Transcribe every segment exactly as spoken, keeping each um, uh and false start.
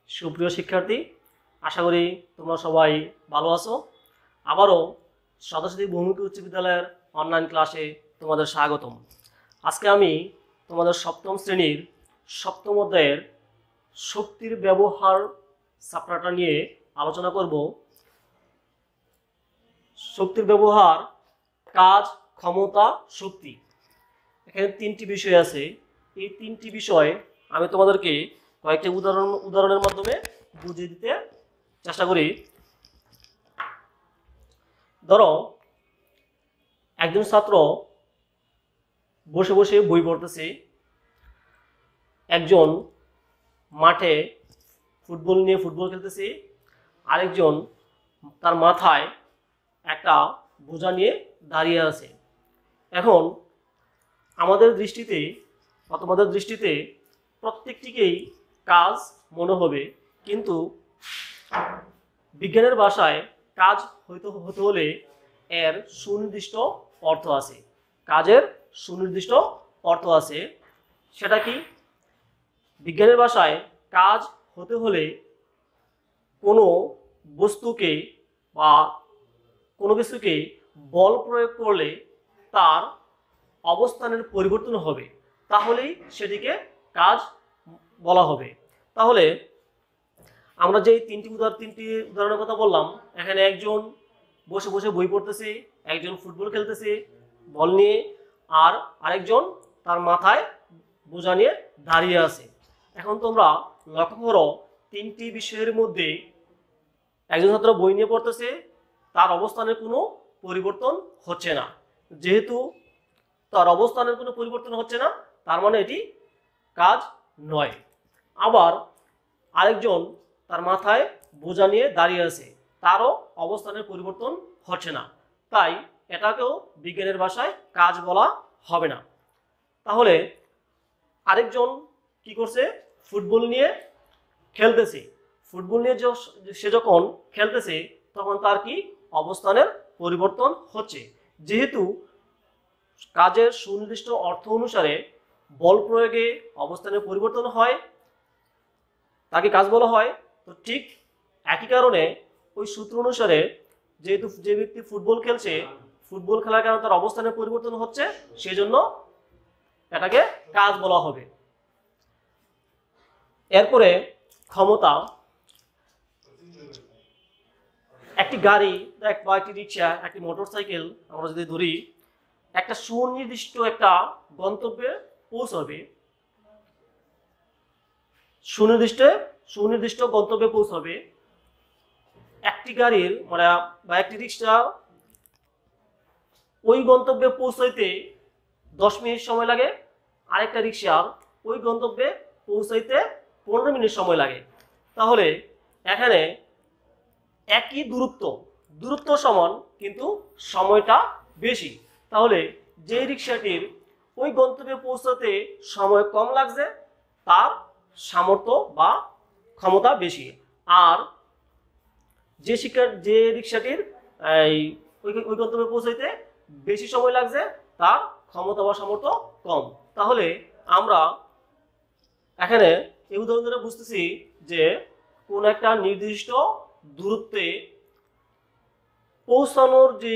সুপ্রিয় শিক্ষার্থী, আশা করি তোমরা সবাই ভালো আছো। আবারও সরস্বতী বহুমুখী উচ্চ বিদ্যালয়ের অনলাইন ক্লাসে তোমাদের স্বাগতম। আজকে আমি তোমাদের সপ্তম শ্রেণীর সপ্তম অধ্যায়ের শক্তির ব্যবহার চ্যাপ্টারটা নিয়ে আলোচনা করব। শক্তির ব্যবহার, কাজ, ক্ষমতা, শক্তি। এখানে তিনটি বিষয় আছে। এই তিনটি বিষয় আমি তোমাদেরকে কয়েকটি উদাহরণ উদাহরণের মাধ্যমে বুঝিয়ে দিতে চেষ্টা করি। ধরো, একজন ছাত্র বসে বসে বই পড়তেছে, একজন মাঠে ফুটবল নিয়ে ফুটবল খেলতেছে, আরেকজন তার মাথায় একটা বোঝা নিয়ে দাঁড়িয়ে আছে। এখন আমাদের দৃষ্টিতে বা তোমাদের দৃষ্টিতে প্রত্যেকটিকেই কাজ মনে হবে, কিন্তু বিজ্ঞানের ভাষায় কাজ হইতে হতে হলে এর সুনির্দিষ্ট অর্থ আছে। কাজের সুনির্দিষ্ট অর্থ আছে। সেটা কি? বিজ্ঞানের ভাষায় কাজ হতে হলে কোনো বস্তুকে বা কোনো কিছুকে বল প্রয়োগ করলে তার অবস্থানের পরিবর্তন হবে, তাহলেই সেটিকে কাজ বলা হবে। তাহলে আমরা যে তিনটি উদাহরণ তিনটি উদাহরণের কথা বললাম, এখানে একজন বসে বসে বই পড়তেছে, একজন ফুটবল খেলতেছে বল নিয়ে, আর আরেকজন তার মাথায় বোঝা নিয়ে দাঁড়িয়ে আছে। এখন তোমরা লক্ষ্য করো, তিনটি বিষয়ের মধ্যে একজন ছাত্র বই নিয়ে পড়তেছে, তার অবস্থানের কোনো পরিবর্তন হচ্ছে না। যেহেতু তার অবস্থানের কোনো পরিবর্তন হচ্ছে না, তার মানে এটি কাজ নয়। আবার আরেকজন তার মাথায় বোঝা নিয়ে দাঁড়িয়ে আছে, তারও অবস্থানের পরিবর্তন হচ্ছে না, তাই এটাকেও বিজ্ঞানের ভাষায় কাজ বলা হবে না। তাহলে আরেকজন কি করছে? ফুটবল নিয়ে খেলতেছে। ফুটবল নিয়ে সে যখন খেলতেছে তখন তার কি অবস্থানের পরিবর্তন হচ্ছে। যেহেতু কাজের সুনির্দিষ্ট অর্থ অনুসারে বল প্রয়োগে অবস্থানের পরিবর্তন হয়, তাকে কাজ বলা হয়। তো ঠিক একই কারণে ওই সূত্র অনুসারে যেহেতু যে ব্যক্তি ফুটবল খেলছে, ফুটবল খেলার কারণে তার অবস্থানের পরিবর্তন হচ্ছে, সেজন্য এটাকে কাজ বলা হবে। এরপরে ক্ষমতা। একটি গাড়ি বা একটি রিক্সা, একটি মোটরসাইকেল আমরা যদি ধরি, একটা সুনির্দিষ্ট একটা গন্তব্যে পৌঁছাবে, সুনির্দিষ্ট সুনির্দিষ্ট গন্তব্যে পৌঁছাবে। একটি গাড়ির মানে বা একটি রিক্সা ওই গন্তব্যে পৌঁছাইতে দশ মিনিট সময় লাগে, আরেকটা রিক্সার ওই গন্তব্যে পৌঁছাইতে পনেরো মিনিট সময় লাগে। তাহলে এখানে একই দূরত্ব দূরত্ব সমান, কিন্তু সময়টা বেশি। তাহলে যে রিক্সাটির ওই গন্তব্যে পৌঁছাতে সময় কম লাগছে, তার সামর্থ্য বা ক্ষমতা বেশি। আর যে শিক্ষা যে রিক্সাটির এই ওই গন্তব্যে পৌঁছাইতে বেশি সময় লাগছে, তার ক্ষমতা বা সামর্থ্য কম। তাহলে আমরা এখানে এই উদাহরণ ধরে বুঝতেছি যে কোন একটা নির্দিষ্ট দূরত্বে পৌঁছানোর যে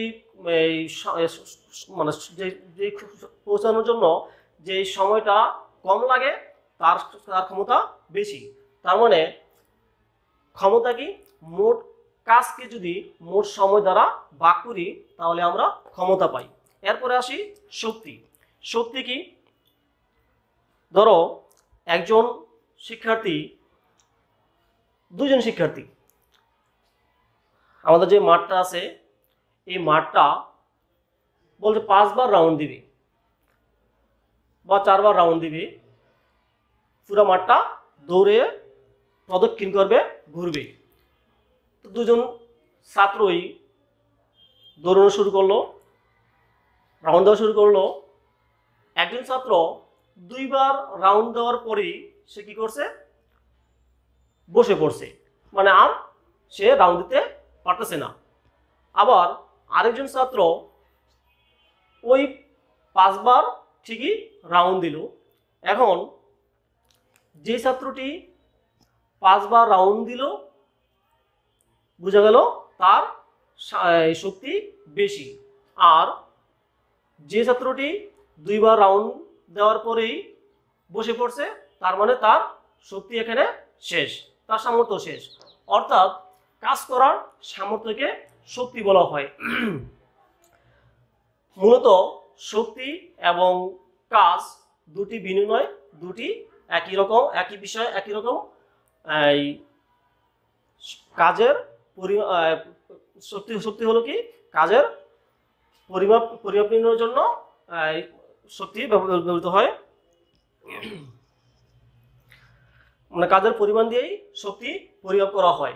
মানে যে পৌঁছানোর জন্য যে সময়টা কম লাগে, তার তার ক্ষমতা বেশি। তার মানে ক্ষমতা কি? মোট কাজকে যদি মোট সময় দ্বারা ভাগ করি তাহলে আমরা ক্ষমতা পাই। এরপরে আসি শক্তি। শক্তি কি? ধরো, একজন শিক্ষার্থী, দুজন শিক্ষার্থী, আমাদের যে মাঠটা আছে এই মাঠটা বলতে পাঁচবার রাউন্ড দিবে বা চারবার রাউন্ড দিবে, পুরো মাঠটা দৌড়ে প্রদক্ষিণ করবে, ঘুরবে। তো দুজন ছাত্রই দৌড়ানো শুরু করলো, রাউন্ড দেওয়া শুরু করলো। একজন ছাত্র দুইবার রাউন্ড দেওয়ার পরেই সে কি করছে? বসে পড়ছে, মানে আর সে রাউন্ড দিতে পারতেছে না। আবার আরেকজন ছাত্র ওই পাঁচবার ঠিকই রাউন্ড দিল। এখন যে ছাত্রটি পাঁচবার রাউন্ড দিল, বোঝা গেল তার শক্তি বেশি। আর যে ছাত্রটি দুইবার রাউন্ড দেওয়ার পরেই বসে পড়ছে, তার মানে তার শক্তি এখানে শেষ, তার সামর্থ্য শেষ। অর্থাৎ কাজ করার সামর্থ্যকে শক্তি বলা হয়। মূলত শক্তি এবং কাজ দুটি ভিন্ন নয়, দুটি একই রকম, একই বিষয়, একই রকম। এই কাজের পরিমাপ, শক্তি শক্তি হলো কি কাজের পরিমাপ পরিমাপ নির্ণয়ের জন্য শক্তি ব্যবহৃত হয়, মানে কাজের পরিমাণ দিয়েই শক্তি পরিমাপ করা হয়।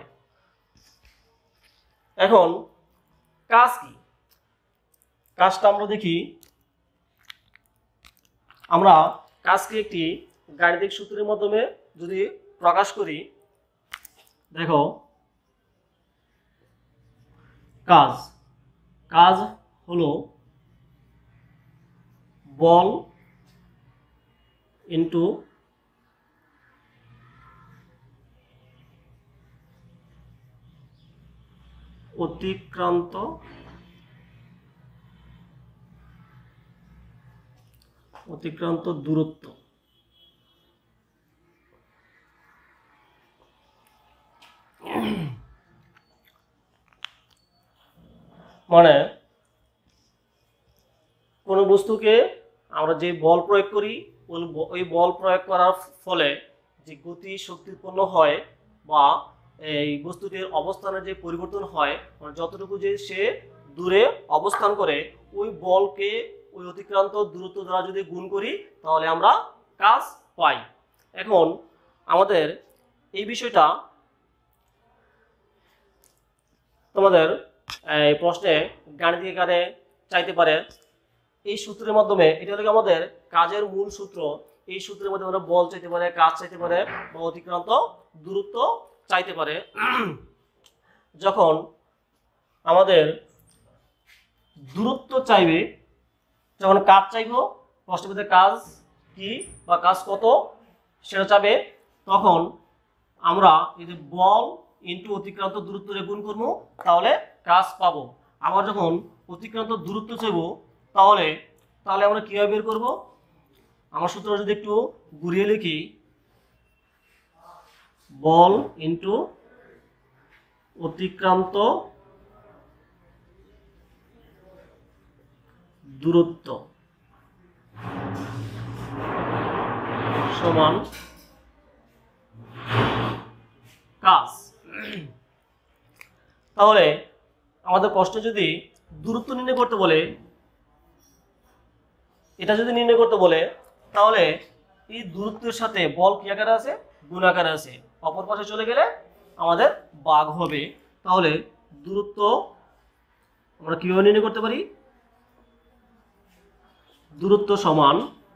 এখন কাজ কি, কাজটা আমরা দেখি। আমরা কাজকে একটি গাণিতিক সূত্রের মাধ্যমে যদি প্রকাশ করি, দেখো কাজ কাজ হলো বল ইনটু অতিক্রান্ত অতিক্রান্ত দূরত্ব। মানে কোনো বস্তুকে আমরা যে বল প্রয়োগ করি, ওই বল প্রয়োগ করার ফলে যে গতি শক্তি উৎপন্ন হয় বা এই বস্তুটির অবস্থানের যে পরিবর্তন হয়, মানে যতটুকু যে সে দূরে অবস্থান করে, ওই বলকে ওই অতিক্রান্ত দূরত্ব দ্বারা যদি গুণ করি তাহলে আমরা কাজ পাই। এখন আমাদের এই বিষয়টা তোমাদের এই প্রশ্নে গাণিতিক আকারে চাইতে পারে। এই সূত্রের মাধ্যমে, এটা হলো আমাদের কাজের মূল সূত্র। এই সূত্রের মধ্যে আমরা বল চাইতে পারে, কাজ চাইতে পারে বা অতিক্রান্ত দূরত্ব চাইতে পারে। যখন আমাদের দূরত্ব চাইবে, যখন কাজ চাইব, প্রশ্নের মধ্যে কাজ কি বা কাজ কত সেটা চাবে, তখন আমরা এই যে বল ইনটু অতিক্রান্ত দূরত্ব গুণ করব, তাহলে কাজ পাবো। আবার যখন অতিক্রান্ত দূরত্ব চাইব, তাহলে তাহলে আমরা কিভাবে বের করব? আমার সূত্র যদি একটু ঘুরিয়ে লিখি, বল ইনটু অতিক্রান্ত দূরত্ব সমান কাজ। তাহলে আমাদের প্রশ্নে যদি দূরত্ব নির্ণয় করতে বলে, এটা যদি নির্ণয় করতে বলে, তাহলে এই দূরত্বের সাথে বল কি আকারে আছে? গুণ আকারে আছে। অপর পাশে চলে গেলে আমাদের ভাগ হবে। তাহলে দূরত্ব আমরা কিভাবে নির্ণয় করতে পারি? দূরত্ব সমান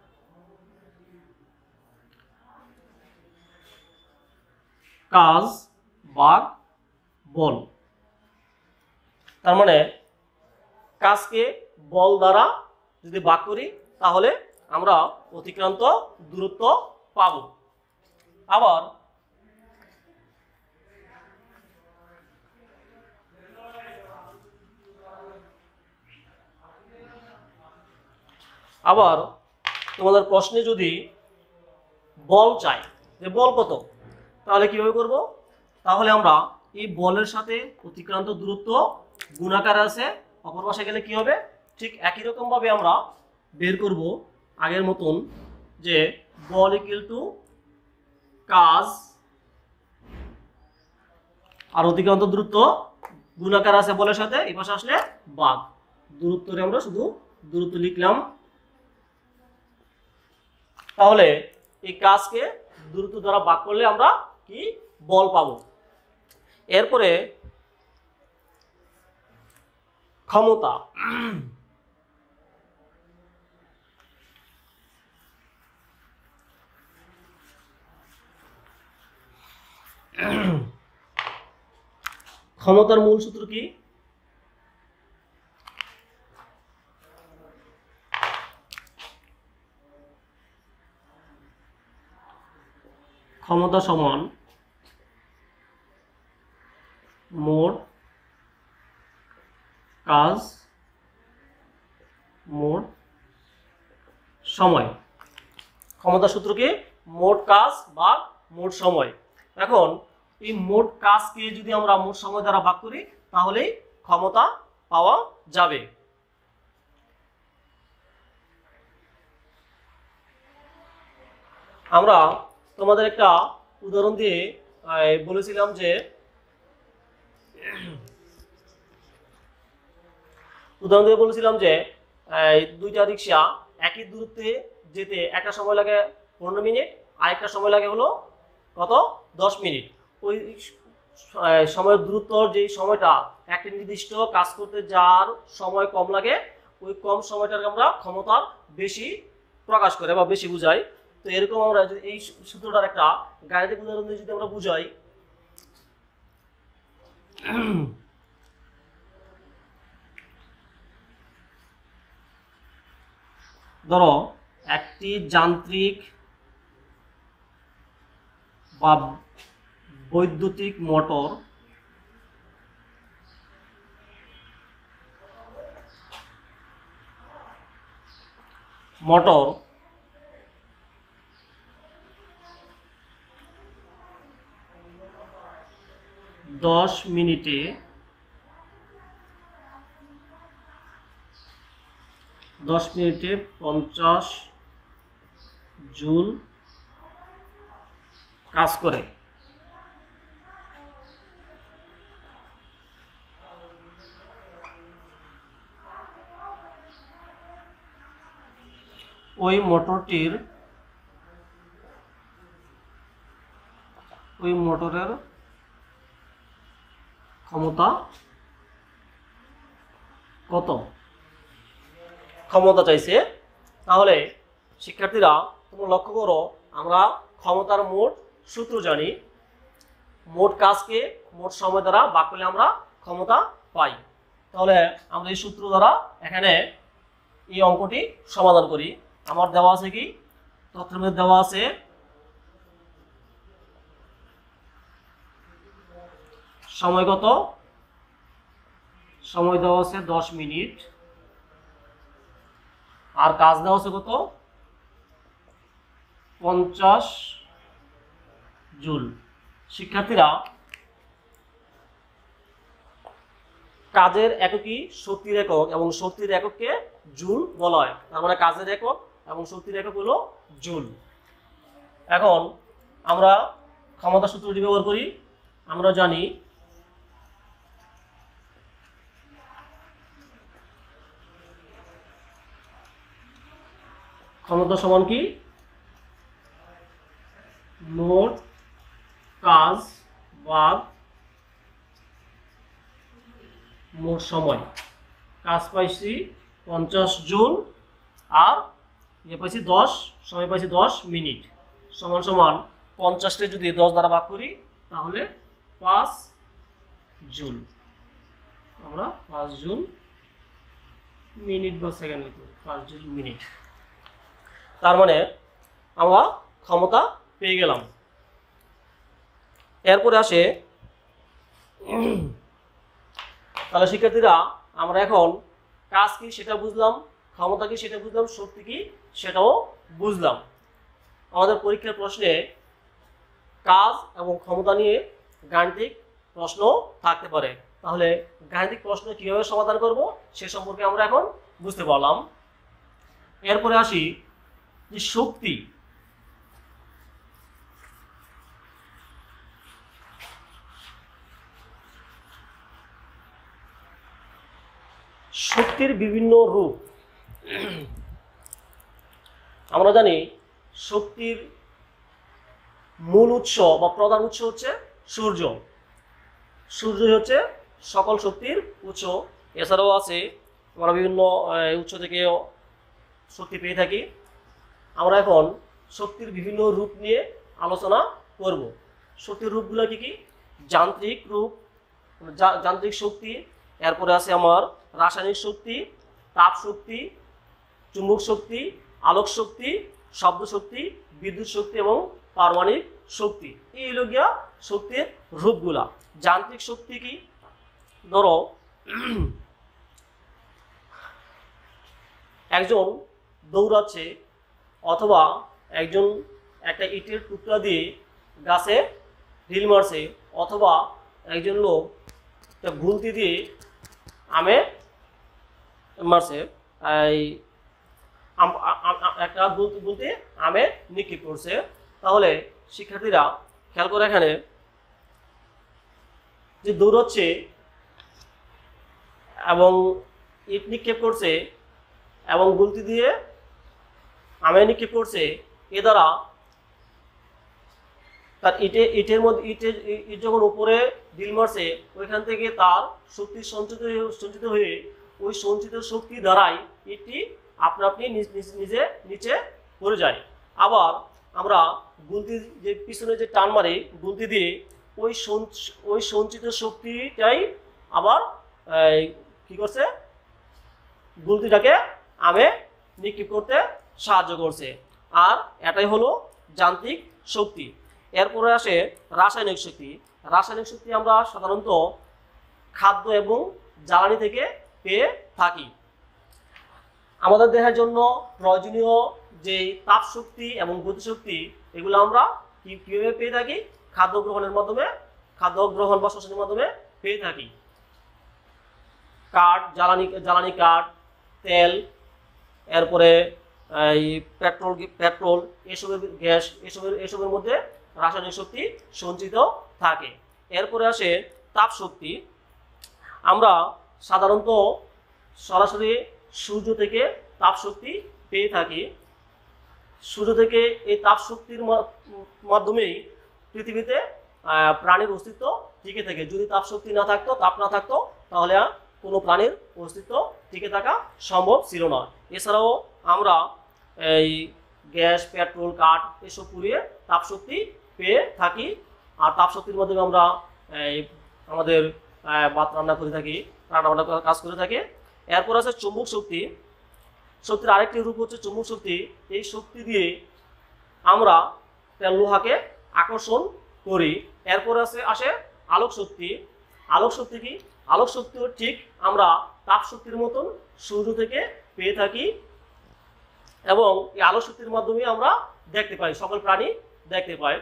কাজ ভাগ বল। তার মানে কাজকে বল দ্বারা যদি ভাগ করি, তাহলে আমরা অতিক্রান্ত দূরত্ব পাব। আবার আবার তোমাদের প্রশ্নে যদি বল চাই, যে বল কত, তাহলে কিভাবে করব? তাহলে আমরা এই বলের সাথে অতিক্রান্ত দূরত্ব গুণাকার আছে, অপর পাশে গেলে কি হবে? ঠিক একই রকম ভাবে আমরা বের করব আগের মতন, যে বল ইকুয়াল টু কাজ আর অতিক্রান্ত দূরত্ব গুণাকার আছে বলের সাথে, এই পাশে আসলে ভাগ। দূরত্বরে আমরা শুধু দূরত্ব লিখলাম। তাহলে এই কাজকে দূরত্ব দ্বারা ভাগ করলে আমরা কি বল পাবো। এরপরে ক্ষমতা। ক্ষমতার মূল সূত্র কি? ক্ষমতা সমান মোট কাজ মোট সময়। ক্ষমতা সূত্র কি? মোট কাজ বা মোট সময়। এখন এই মোট কাজকে যদি আমরা মোট সময় দ্বারা ভাগ করি তাহলেই ক্ষমতা পাওয়া যাবে। আমরা তোমাদের একটা উদাহরণ দিয়ে বলেছিলাম যে উদাহরণ দিয়ে বলেছিলাম যে দুইটা রিক্সা একই দূরত্বে যেতে একটা সময় লাগে পনেরো মিনিট, আরেকটা সময় লাগে হলো কত? দশ মিনিট। ওই সময়ের দূরত্ব যে সময়টা একটা নির্দিষ্ট কাজ করতে যার সময় কম লাগে, ওই কম সময়টাকে আমরা ক্ষমতার বেশি প্রকাশ করে বা বেশি বুঝাই। তো এরকম আমরা যদি এই সূত্রটার একটা গাণিতিক উদাহরণ দিয়ে যদি আমরা বুঝাই, ধরো একটি যান্ত্রিক বা বৈদ্যুতিক মোটর মোটর দশ মিনিটে দশ মিনিটে পঞ্চাশ জুল কাজ করে। ওই মোটরটির ওই মোটরের ক্ষমতা কত? ক্ষমতা চাইছে। তাহলে শিক্ষার্থীরা তোমরা লক্ষ্য করো, আমরা ক্ষমতার মোট সূত্র জানি। মোট কাজকে মোট সময় দ্বারা ভাগ করলে আমরা ক্ষমতা পাই। তাহলে আমরা এই সূত্র দ্বারা এখানে এই অঙ্কটি সমাধান করি। আমার দেওয়া আছে কি? তথ্যের মধ্যে দেওয়া আছে সময় কত? সময় দেওয়া আছে দশ মিনিট, আর কাজ দেওয়া আছে কত? পঞ্চাশ জুল। শিক্ষার্থীরা কাজের এককই শক্তির একক এবং শক্তির একককে জুল বলা হয়। তার মানে কাজের একক এবং শক্তির একক হলো জুল। এখন আমরা ক্ষমতা সূত্রটি ব্যবহার করি। আমরা জানি ক্ষমতা সমান কি? মোট কাজ ভাগ মোট সময়। কাজ পাইছি পঞ্চাশ জুল আর ইয়ে পাইছি দশ, সময় পাইছি দশ মিনিট, সমান সমান পঞ্চাশকে যদি দশ দ্বারা ভাগ করি তাহলে পাঁচ জুল। আমরা পাঁচ জুল মিনিট বা সেকেন্ড লিখব, পাঁচ জুল মিনিট। তার মানে আমরা ক্ষমতা পেয়ে গেলাম। এরপরে আসে, তাহলে শিক্ষার্থীরা আমরা এখন কাজ কি সেটা বুঝলাম, ক্ষমতা কি সেটা বুঝলাম, শক্তি কি সেটাও বুঝলাম। আমাদের পরীক্ষার প্রশ্নে কাজ এবং ক্ষমতা নিয়ে গাণিতিক প্রশ্ন থাকতে পারে। তাহলে গাণিতিক প্রশ্ন কিভাবে সমাধান করব সে সম্পর্কে আমরা এখন বুঝতে পারলাম। এরপরে আসি যে শক্তি। শক্তির বিভিন্ন রূপ। আমরা জানি শক্তির মূল উৎস বা প্রধান উৎস হচ্ছে সূর্য। সূর্য হচ্ছে সকল শক্তির উৎস। এছাড়াও আছে আমরা বিভিন্ন উৎস থেকে শক্তি পেয়ে থাকি। আমরা এখন শক্তির বিভিন্ন রূপ নিয়ে আলোচনা করব। শক্তির রূপগুলো কি কি? যান্ত্রিক রূপ, যান্ত্রিক শক্তি, এরপরে আছে আমার রাসায়নিক শক্তি, তাপ শক্তি, চুম্বক শক্তি, আলোক শক্তি, শব্দ শক্তি, বিদ্যুৎ শক্তি এবং পারমাণবিক শক্তি। এই হলো গিয়া শক্তির রূপগুলা। যান্ত্রিক শক্তি কি? ধরো একজন দৌড়াচ্ছে অথবা একজন একটা ইটের টুকরা দিয়ে গাছে ঢিল মারছে অথবা একজন লোক একটা গুলতি দিয়ে আমে মারছে, এই একটা গুলতি গুলতি আমে নিক্ষেপ করছে। তাহলে শিক্ষার্থীরা খেয়াল করে এখানে যে দৌড়াচ্ছে এবং ইট নিক্ষেপ করছে এবং গুলতি দিয়ে আমে নিক্ষেপ করছে, এ দ্বারা তার ইটে ইটের মধ্যে ইটের ইট যখন উপরে ঢিল মারছে ওইখান থেকে তার শক্তি সঞ্চিত সঞ্চিত হয়ে ওই সঞ্চিত শক্তি দ্বারাই ইটটি আপনা আপনি নিজে নিচে পড়ে যায়। আবার আমরা গুলতি যে পিছনে যে টান মারে গুলতি দিয়ে ওই ওই সঞ্চিত শক্তিটাই আবার কি করছে, গুলতিটাকে আমে নিক্ষেপ করতে সাহায্য করছে। আর এটাই হলো যান্ত্রিক শক্তি। এরপরে আসে রাসায়নিক শক্তি। রাসায়নিক শক্তি আমরা সাধারণত খাদ্য এবং জ্বালানি থেকে পেয়ে থাকি। আমাদের দেহের জন্য প্রয়োজনীয় যে তাপ শক্তি এবং গতিশক্তি এগুলো আমরা কীভাবে পেয়ে থাকি? খাদ্য গ্রহণের মাধ্যমে, খাদ্য গ্রহণ বা শ্বসনের মাধ্যমে পেয়ে থাকি। কাঠ, জ্বালানি জ্বালানি কাঠ, তেল, এরপরে এই পেট্রোল পেট্রোল এসবের গ্যাস এসবের এসবের মধ্যে রাসায়নিক শক্তি সঞ্চিত থাকে। এরপরে আসে তাপ শক্তি। আমরা সাধারণত সরাসরি সূর্য থেকে তাপ শক্তি পেয়ে থাকি। সূর্য থেকে এই তাপ শক্তির মাধ্যমেই পৃথিবীতে প্রাণীর অস্তিত্ব টিকে থাকে। যদি তাপ শক্তি না থাকতো, তাপ না থাকতো, তাহলে কোনো প্রাণীর অস্তিত্ব টিকে থাকা সম্ভব ছিল না। এছাড়াও আমরা এই গ্যাস, পেট্রোল, কাঠ এসব পুড়িয়ে তাপ শক্তি পেয়ে থাকি। আর তাপ শক্তির মাধ্যমে আমরা এই আমাদের ভাত রান্না করে থাকি, রান্না বান্না কাজ করে থাকি। এরপর আছে চুম্বক শক্তি। শক্তির আরেকটি রূপ হচ্ছে চুম্বক শক্তি। এই শক্তি দিয়ে আমরা লোহাকে আকর্ষণ করি। এরপর আছে আসে আলোক শক্তি। আলোক শক্তি কি? আলোক শক্তিও ঠিক আমরা তাপ শক্তির মতন সূর্য থেকে পেয়ে থাকি এবং এই আলোক শক্তির মাধ্যমে আমরা দেখতে পাই, সকল প্রাণী দেখতে পাই।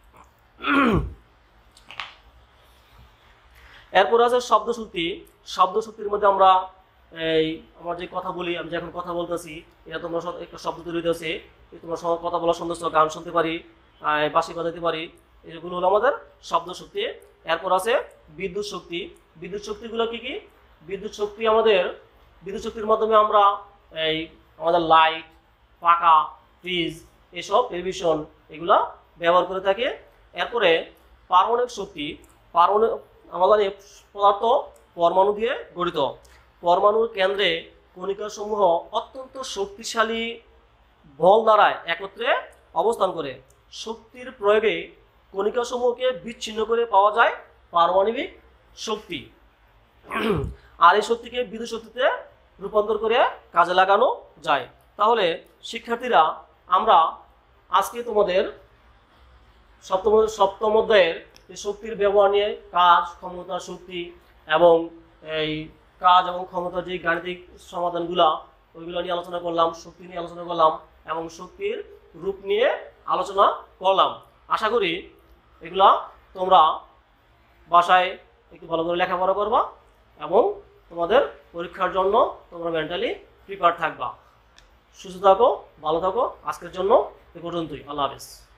এরপর আছে শব্দ শক্তি। শব্দ শক্তির মধ্যে আমরা এই আমরা যে কথা বলি, আমি যখন কথা বলতেছি এটা তোমরা একটা শব্দ তৈরি হতেছে, তোমার সঙ্গে কথা বলার সুন্দর গান শুনতে পারি, বাঁশি বাজাতে পারি, এগুলো হলো আমাদের শব্দ শক্তি। এরপর আছে বিদ্যুৎ শক্তি। বিদ্যুৎ শক্তিগুলো কি কি? বিদ্যুৎ শক্তি আমাদের বিদ্যুৎ শক্তির মাধ্যমে আমরা এই আমাদের লাইট, পাখা, ফ্রিজ এসব টেলিভিশন এগুলা ব্যবহার করে থাকে। এরপরে পারমাণবিক শক্তি। পারমাণবিক আমাদের পদার্থ পরমাণু দিয়ে গঠিত। পরমাণুর কেন্দ্রে কণিকাসমূহ অত্যন্ত শক্তিশালী বল দ্বারা একত্রে অবস্থান করে। শক্তির প্রয়োগে কণিকাসমূহকে বিচ্ছিন্ন করে পাওয়া যায় পারমাণবিক শক্তি। আর এই শক্তিকে বিদ্যুৎ শক্তিতে রূপান্তর করে কাজে লাগানো যায়। তাহলে শিক্ষার্থীরা, আমরা আজকে তোমাদের সপ্তম সপ্তম অধ্যায়ের এই শক্তির ব্যবহার নিয়ে কাজ, ক্ষমতা, শক্তি এবং এই কাজ এবং ক্ষমতার যে গাণিতিক সমাধানগুলা ওইগুলো নিয়ে আলোচনা করলাম, শক্তি নিয়ে আলোচনা করলাম এবং শক্তির রূপ নিয়ে আলোচনা করলাম। আশা করি এগুলা তোমরা বাসায় একটু ভালো করে লেখাপড়া করবা এবং তোমাদের পরীক্ষার জন্য তোমরা মেন্টালি প্রিপেয়ার থাকবা। সুস্থ থাকো, ভালো থাকো। আজকের জন্য এ পর্যন্তই। আল্লাহ হাফেজ।